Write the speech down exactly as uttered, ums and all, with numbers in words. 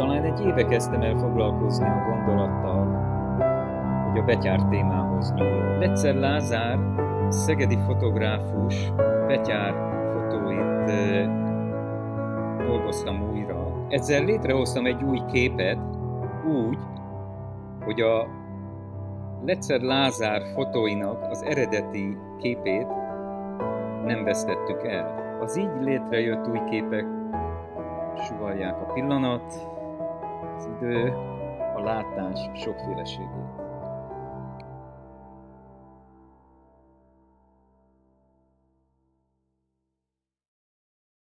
talán egy éve kezdtem el foglalkozni a gondolattal, hogy a Betyár témához nyúlok. Letzer Lazar, szegedi fotográfus, Betyár fotóit e, dolgoztam újra. Ezzel létrehoztam egy új képet úgy, hogy a Letzer Lazar fotóinak az eredeti képét nem vesztettük el. Az így létrejött új képek suvallják a pillanat, az idő, a látás sokféleségét.